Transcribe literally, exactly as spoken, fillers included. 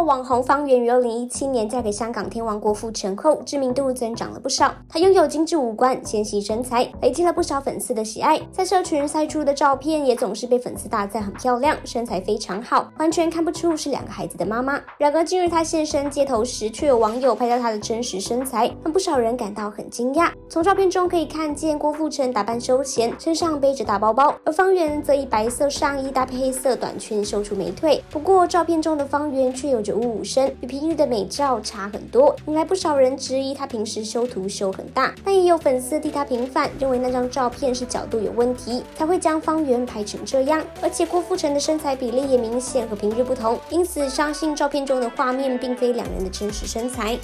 网红方圆于二零一七年嫁给香港天王郭富城后，知名度增长了不少。她拥有精致五官、纤细身材，累积了不少粉丝的喜爱。在社群晒出的照片也总是被粉丝大赞很漂亮，身材非常好，完全看不出是两个孩子的妈妈。然而，近日她现身街头时，却有网友拍到她的真实身材，让不少人感到很惊讶。从照片中可以看见郭富城打扮休闲，身上背着大包包，而方圆则以白色上衣搭配黑色短裙秀出美腿。不过，照片中的方圆却有着五五身，与平日的美照差很多，引来不少人质疑他平时修图修很大。但也有粉丝替他平反，认为那张照片是角度有问题，才会将方圆拍成这样。而且郭富城的身材比例也明显和平日不同，因此相信照片中的画面并非两人的真实身材。